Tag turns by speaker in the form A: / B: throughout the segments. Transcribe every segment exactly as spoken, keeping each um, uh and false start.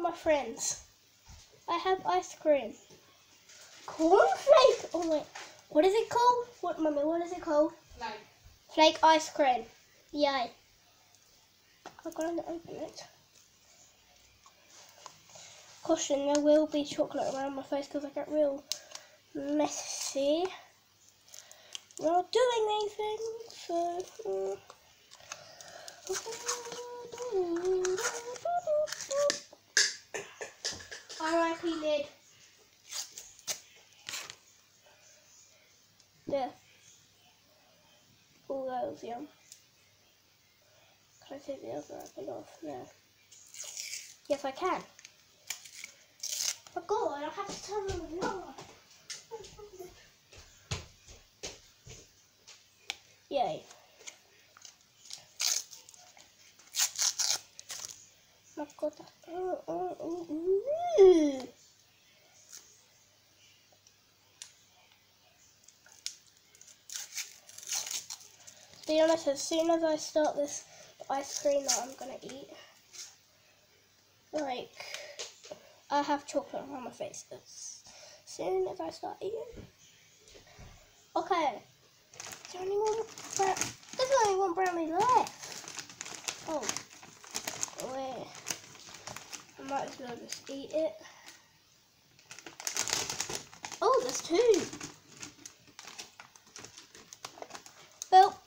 A: my friends. I have ice cream. Cornflake. Oh wait, what is it called? What, mummy? What is it called?
B: Flake.
A: Flake ice cream. Yay. I'm going to open it. Caution, there will be chocolate around my face because I get real messy while doing these things. So, mm. R I P lid. There. All those, yum. Can I take the other apple off? No. Yes, I can. Oh God, I have to turn on the light. Yay. My God, that's... Oh, oh, oh, ooh. To be honest, as soon as I start this ice cream that I'm gonna eat, like, I have chocolate on my face as soon as I start eating. Okay. Is there any more brown? There's only one brownie left. Oh. Wait. I might as well just eat it. Oh, there's two. Well.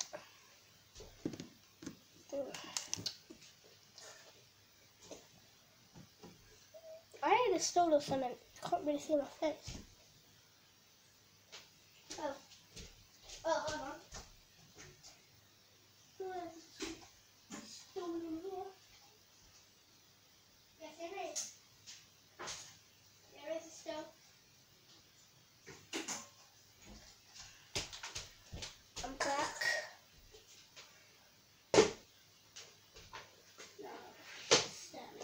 A: I need a stool or something. I can't really see my face. Oh. Oh, hold on. There's a stool in here. Yes, there is. There is a stool. I'm back. No. Stand.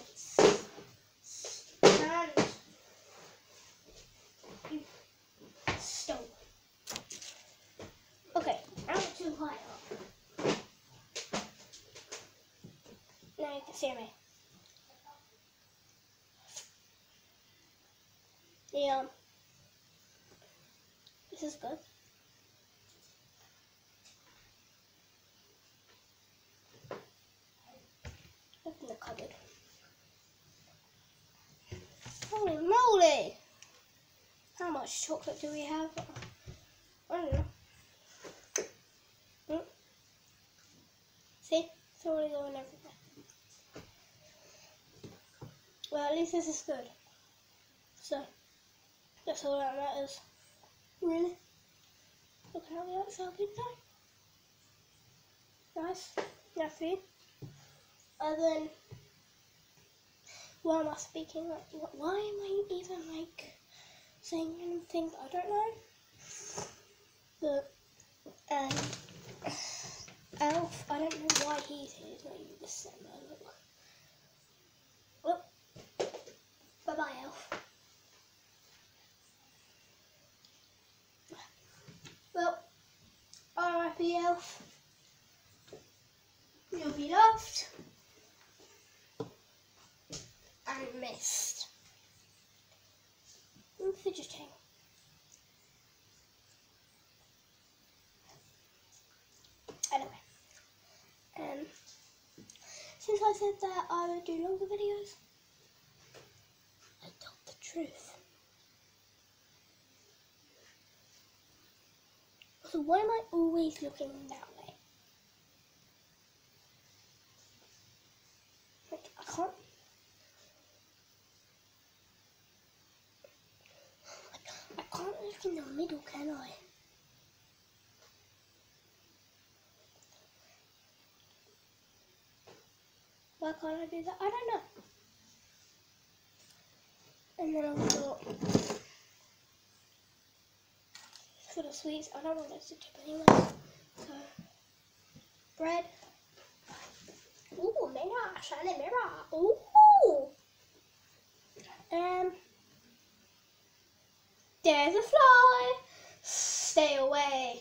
A: Stand. You stool. Okay, I'm too high up. Now you can see me. Yeah. This is good. Open the cupboard. Holy moly! How much chocolate do we have? I don't know. Mm. See? It's already going everywhere. Well, at least this is good. So, that's all that matters. Really? Look how the outside looks like. Nice. Yummy. And then, why am I speaking like, why am I even like saying anything? I don't know. But, um, Elf, I don't know why he's here. He's not even the same. Look. Well, bye bye, Elf. Well, R I P Elf. You'll be loved and missed. I'm fidgeting. Anyway, um, since I said that I would do longer videos, I told the truth. So why am I always looking that way? Like, I can't. I, I can't look in the middle, can I? Why can't I do that? I don't know. And then I've got, for the sweets, I don't want those to tip anyway. So, bread. Ooh, mirror, shiny mirror. Ooh. Um, there's a fly. Stay away.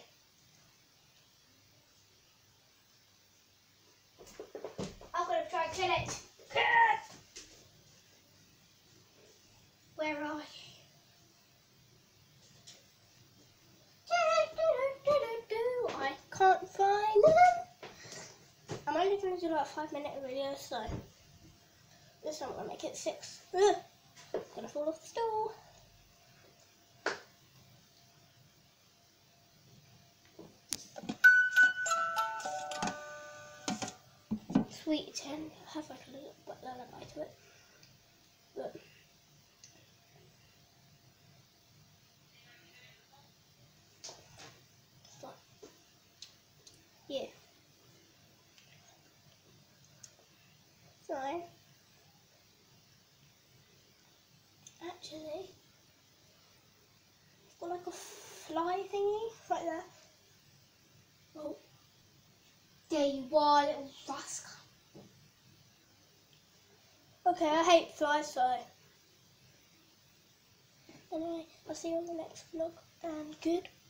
A: I'm gonna try and kill it. Where are you? I can't find them. I'm only going to do like a five minute video, so this time I'm going to make it six. Ugh. Gonna fall off the stool. Sweet ten. Have like a little lullaby to it. Look. So, yeah. So, actually, it's got like a fly thingy right there. Oh, there you are, little rascal. Okay, I hate flies, so anyway, I'll see you on the next vlog, and goodbye.